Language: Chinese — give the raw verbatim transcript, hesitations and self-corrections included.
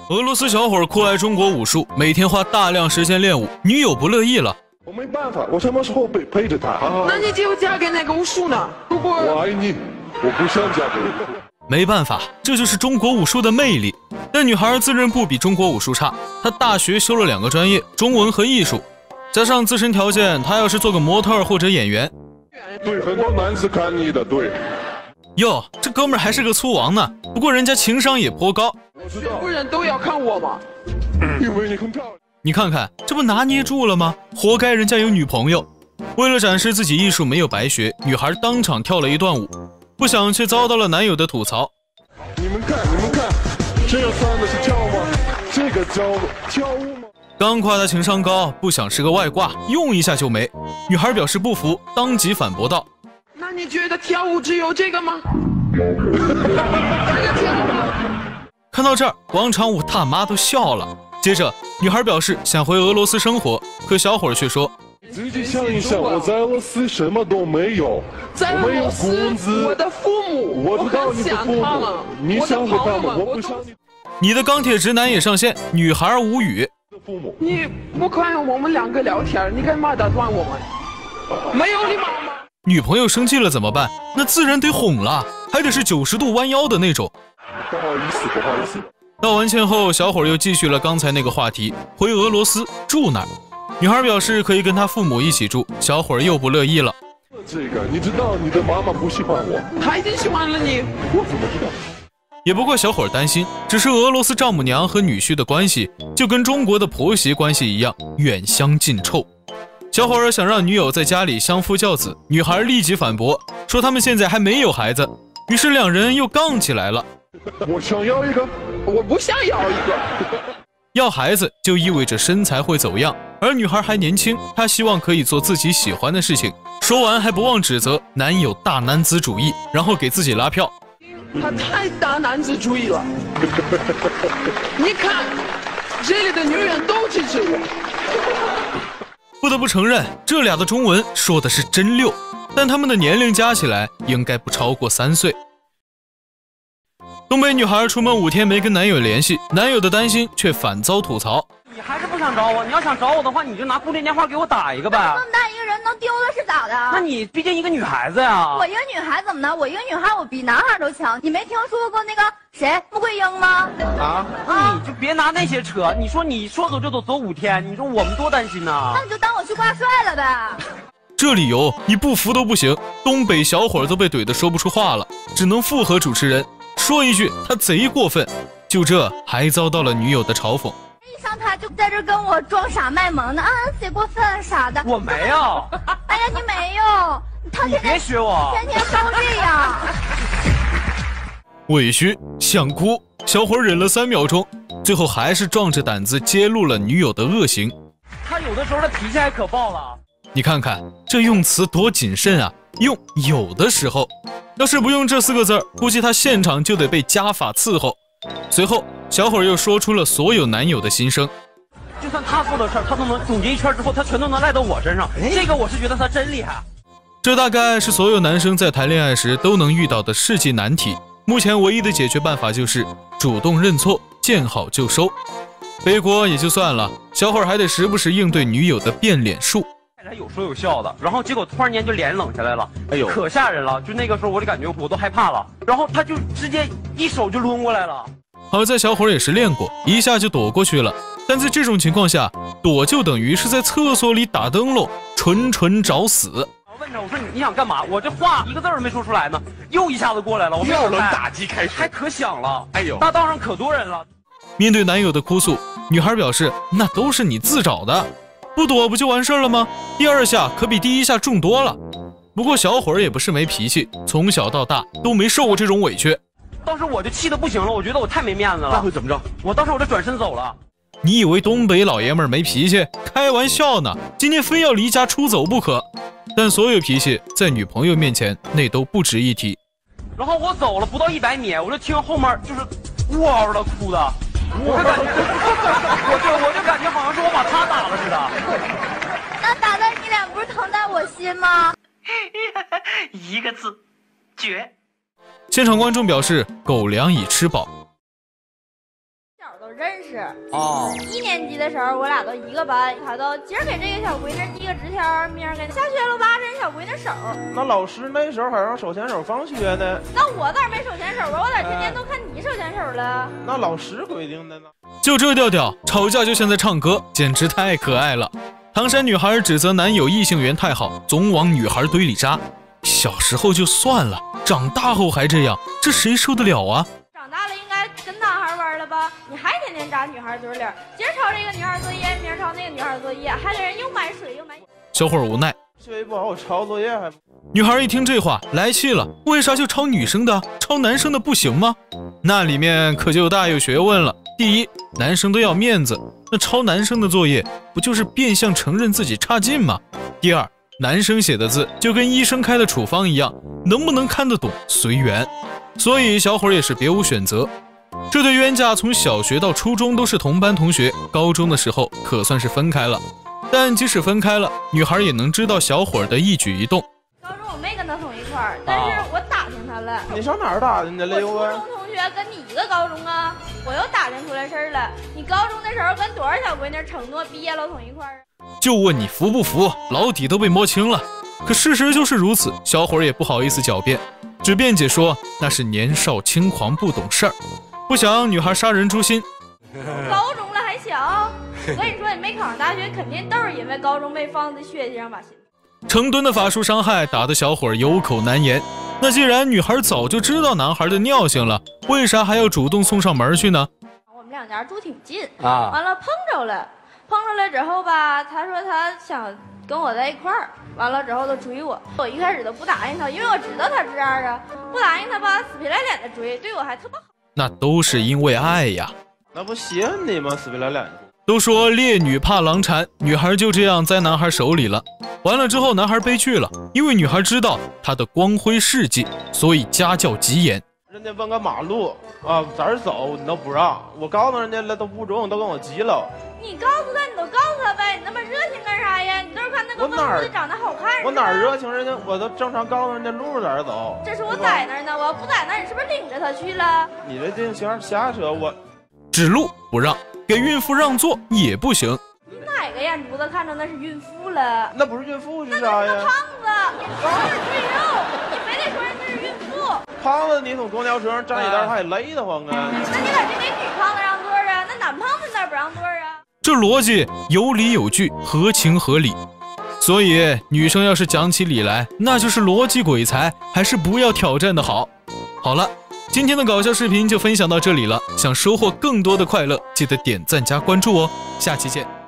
俄罗斯小伙酷爱中国武术，每天花大量时间练武，女友不乐意了。 我没办法，我什么时候陪陪着他？啊、 那你就嫁给那个武术呢？如果我爱你，我不想嫁给你。 没办法，这就是中国武术的魅力。但女孩自认不比中国武术差，她大学修了两个专业，中文和艺术，加上自身条件，她要是做个模特或者演员， 对很多男士看你的，对。 哟，这哥们儿还是个粗王呢，不过人家情商也颇高。 全部人都要看我吗？ 因为你很漂亮。 你看看，这不拿捏住了吗？活该人家有女朋友。为了展示自己艺术没有白学，女孩当场跳了一段舞，不想却遭到了男友的吐槽。 你们看，你们看，这样算的是跳吗？这个叫跳舞吗？ 刚夸她情商高，不想是个外挂，用一下就没。女孩表示不服，当即反驳道： 那你觉得跳舞只有这个吗？这个跳舞吗？ 看到这儿，广场舞大妈都笑了。接着，女孩表示想回俄罗斯生活，可小伙却说： 自己想一想，我在俄罗斯什么都没有， 在俄罗斯， 我没有工资， 我的父母， 我知道你的父母，你想过他们，我不想你。 你的钢铁直男也上线，女孩无语。 父母， 你不看我们两个聊天，你干嘛打断我们？没有礼貌吗？ 女朋友生气了怎么办？那自然得哄了，还得是九十度弯腰的那种。 不好意思，不好意思。 道完歉后，小伙又继续了刚才那个话题，回俄罗斯住哪儿？女孩表示可以跟她父母一起住，小伙又不乐意了。 这个你知道，你的妈妈不喜欢我， 她已经喜欢了你， 我怎么知道？ 也不怪小伙担心，只是俄罗斯丈母娘和女婿的关系就跟中国的婆媳关系一样，远香近臭。小伙儿想让女友在家里相夫教子，女孩立即反驳说他们现在还没有孩子，于是两人又杠起来了。 我想要一个， 我不想要一个。 要孩子就意味着身材会走样，而女孩还年轻，她希望可以做自己喜欢的事情。说完还不忘指责男友大男子主义，然后给自己拉票。 他太大男子主义了。你看，这里的女人都支持我。 不得不承认，这俩的中文说的是真溜，但他们的年龄加起来应该不超过三岁。东北女孩出门五天没跟男友联系，男友的担心却反遭吐槽。 你还是不想找我？你要想找我的话，你就拿固定电话给我打一个呗。 那么大一个人能丢了是咋的？ 那你毕竟一个女孩子呀。 我一个女孩怎么的？我一个女孩，我比男孩都强。你没听说过那个谁穆桂英吗？ 啊，那你就别拿那些扯。你说你说走就走，走五天，你说我们多担心呢。 那你就当我去挂帅了呗。 这理由你不服都不行。东北小伙都被怼得说不出话了，只能附和主持人说一句他贼过分。就这还遭到了女友的嘲讽。 一上台就在这跟我装傻卖萌的啊，贼过分啥的。 我没有。 哎呀，你没有，他你别学我， 天天都这样。 委屈想哭，小伙忍了三秒钟，最后还是壮着胆子揭露了女友的恶行。 他有的时候他脾气还可爆了。 你看看这用词多谨慎啊，用有的时候，要是不用这四个字，估计他现场就得被家法伺候。随后小伙又说出了所有男友的心声。 就算他做的事儿，他都能总结一圈之后，他全都能赖到我身上。这个我是觉得他真厉害。 这大概是所有男生在谈恋爱时都能遇到的世纪难题。目前唯一的解决办法就是主动认错，见好就收。背锅也就算了，小伙还得时不时应对女友的变脸术。 还有说有笑的，然后结果突然间就脸冷下来了，哎呦，可吓人了！就那个时候我就感觉我都害怕了，然后他就直接一手就抡过来了。 好在小伙也是练过，一下就躲过去了。但在这种情况下，躲就等于是在厕所里打灯笼，纯纯找死。 我问他，我说你想干嘛？我这话一个字儿没说出来呢，又一下子过来了。我第二轮打击开始， 还可响了， 哎呦， 大道上可多人了。 面对男友的哭诉，女孩表示那都是你自找的，不躲不就完事了吗？第二下可比第一下重多了。不过小伙也不是没脾气，从小到大都没受过这种委屈。 当时我就气得不行了，我觉得我太没面子了。 那会怎么着？ 我当时我就转身走了。 你以为东北老爷们没脾气？开玩笑呢，今天非要离家出走不可。但所有脾气在女朋友面前那都不值一提。 然后我走了不到一百米，我就听后面就是呜嗷的哭的，我就感觉，我就我就感觉好像是我把他打了似的。 那打的你俩不是疼在我心吗？ 一个字，绝。 现场观众表示狗粮已吃饱。 都认识。 哦， 一年级的时候我俩都一个班，他都今儿给这个小闺女递个纸条，明儿给下学了吧，伸小闺女手。 那老师那时候还让手牵手放学呢。 那我咋没手牵手啊？我咋天天都看你手牵手了？ 那老师规定的呢。 就这调调，吵架就像在唱歌，简直太可爱了。唐山女孩指责男友异性缘太好，总往女孩堆里扎。小时候就算了，长大后还这样，这谁受得了啊？ 长大了应该跟男孩玩了吧？你还天天扎女孩嘴里，今儿抄这个女孩作业，明儿抄那个女孩作业，还给人又买水又买。 小伙无奈， 学习不好，我抄作业还。 女孩一听这话来气了，为啥就抄女生的，抄男生的不行吗？那里面可就大有学问了。第一，男生都要面子，那抄男生的作业不就是变相承认自己差劲吗？第二，男生写的字就跟医生开的处方一样，能不能看得懂随缘。所以小伙也是别无选择。这对冤家从小学到初中都是同班同学，高中的时候可算是分开了。但即使分开了，女孩也能知道小伙的一举一动。 高中我没跟他同一块儿，但是我打听他了。 你上哪儿打听去了？ 我初中同学跟你一个高中啊，我又打听出来事儿了。你高中的时候跟多少小闺女承诺毕业了同一块儿？ 就问你服不服，老底都被摸清了。可事实就是如此，小伙也不好意思狡辩，只辩解说那是年少轻狂不懂事儿。不想女孩杀人诛心。 高中了还小，我跟你说，你没考上大学，肯定都是因为高中被放在血迹上把心。 成吨的法术伤害打得小伙有口难言。那既然女孩早就知道男孩的尿性了，为啥还要主动送上门去呢？ 我们两家住挺近啊， 完了碰着了，碰着了之后吧，他说他想跟我在一块儿，完了之后都追我。我一开始都不答应他，因为我知道他这样啊，不答应他吧，死皮赖脸的追，对我还特别好。 那都是因为爱呀。 那不稀罕你吗？死皮赖脸的。 都说烈女怕狼缠，女孩就这样在男孩手里了。完了之后，男孩悲剧了，因为女孩知道他的光辉事迹，所以家教极严。 人家问个马路啊，咋儿走你都不让，我告诉人家了都不中，都跟我急了。 你告诉他，你都告诉他呗，你那么热情干啥呀？你都是看那个问路的长得好看。 我哪儿热情？人家我都正常告诉人家路咋儿走。 这是我在那儿呢，我要不在那儿，你是不是领着他去了？ 你这这行瞎扯，我指路不让，给孕妇让座也不行。 你哪个眼珠子看着那是孕妇了？ 那不是孕妇是啥呀？ 那是个胖子，你光是赘肉，你非得说人家是孕妇。 胖子你从公交车上站一道，他也累得慌啊。 那你咋就给女胖子让座啊？那男胖子哪不让座啊？ 这逻辑有理有据，合情合理。所以女生要是讲起理来，那就是逻辑鬼才，还是不要挑战的好。好了，今天的搞笑视频就分享到这里了。想收获更多的快乐，记得点赞加关注哦。下期见。